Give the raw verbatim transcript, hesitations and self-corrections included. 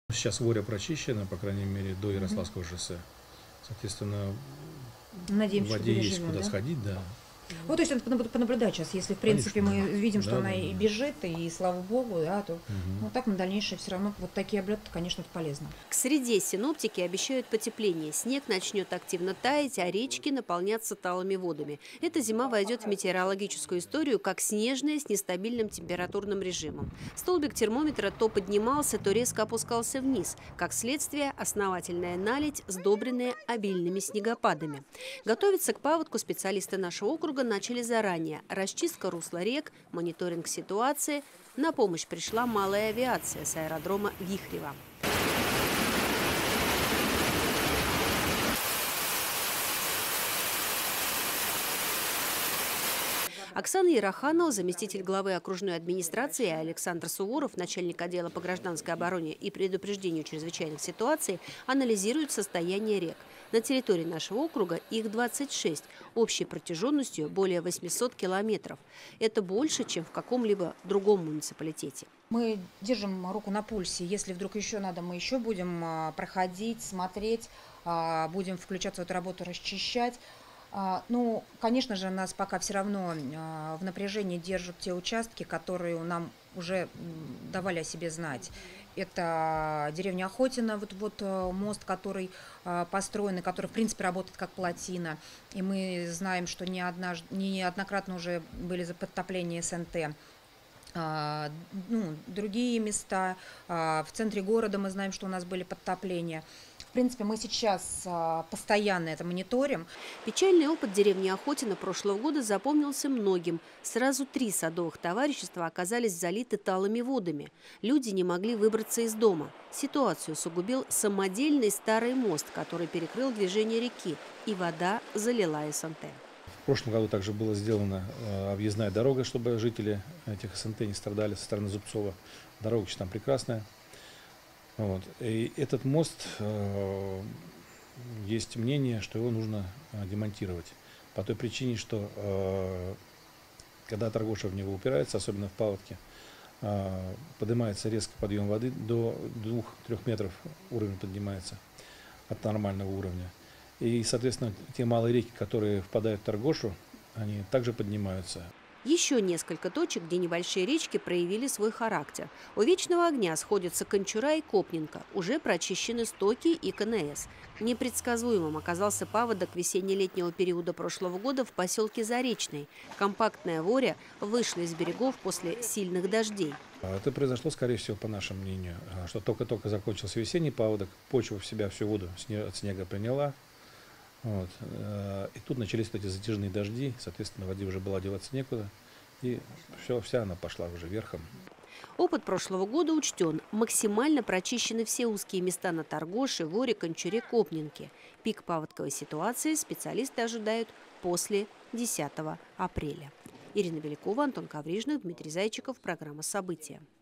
Сейчас Воря прочищена, по крайней мере, до Ярославского шоссе. Соответственно, Надеемся, в воде есть переживем, куда да? сходить, да. Ну, то есть это понаблюдать сейчас, если, в принципе, Конечно, мы да. видим, что Да, она да, и да. бежит, и слава богу, да, то Мгм. ну, так на дальнейшее все равно вот такие облеты, конечно, это полезно. К среде синоптики обещают потепление. Снег начнет активно таять, а речки наполняться талыми водами. Эта зима войдет в метеорологическую историю как снежная с нестабильным температурным режимом. Столбик термометра то поднимался, то резко опускался вниз. Как следствие, основательная наледь, сдобренная обильными снегопадами. Готовиться к паводку специалисты нашего округа начали заранее. Расчистка русла рек, мониторинг ситуации. На помощь пришла малая авиация с аэродрома Вихрево. Оксана Яроханова, заместитель главы окружной администрации, и Александр Суворов, начальник отдела по гражданской обороне и предупреждению чрезвычайных ситуаций, анализируют состояние рек. На территории нашего округа их двадцать шесть, общей протяженностью более восьмисот километров. Это больше, чем в каком-либо другом муниципалитете. Мы держим руку на пульсе. Если вдруг еще надо, мы еще будем проходить, смотреть, будем включаться в эту работу, расчищать. Ну, конечно же, нас пока все равно в напряжении держат те участки, которые нам уже давали о себе знать. Это деревня Охотина, вот, вот мост, который построен, и который, в принципе, работает как плотина. И мы знаем, что не однажды, неоднократно уже были подтопления СНТ. Ну, другие места. В центре города мы знаем, что у нас были подтопления. В принципе, мы сейчас постоянно это мониторим. Печальный опыт деревни Охотина прошлого года запомнился многим. Сразу три садовых товарищества оказались залиты талыми водами. Люди не могли выбраться из дома. Ситуацию усугубил самодельный старый мост, который перекрыл движение реки, и вода залила СНТ. В прошлом году также была сделана э, объездная дорога, чтобы жители этих СНТ не страдали со стороны Зубцова. Дорога там прекрасная. Вот. И этот мост, э, есть мнение, что его нужно э, демонтировать. По той причине, что э, когда Торгоша в него упирается, особенно в паводке, э, поднимается резко подъем воды до двух-трёх метров, уровень поднимается от нормального уровня. И, соответственно, те малые реки, которые впадают в Торгошу, они также поднимаются. Еще несколько точек, где небольшие речки проявили свой характер. У Вечного огня сходятся Кончура и Копненко. Уже прочищены стоки и КНС. Непредсказуемым оказался паводок весенне-летнего периода прошлого года в поселке Заречный. Компактная Воря вышла из берегов после сильных дождей. Это произошло, скорее всего, по нашему мнению, что только-только закончился весенний паводок, почва в себя всю воду от снега приняла. Вот. И тут начались эти затяжные дожди, соответственно, воде уже было деваться некуда, и все, вся она пошла уже верхом. Опыт прошлого года учтен. Максимально прочищены все узкие места на Торгоше, Воре, Кончуре, Копненке. Пик паводковой ситуации специалисты ожидают после десятого апреля. Ирина Белякова, Антон Коврижных, Дмитрий Зайчиков. Программа «События».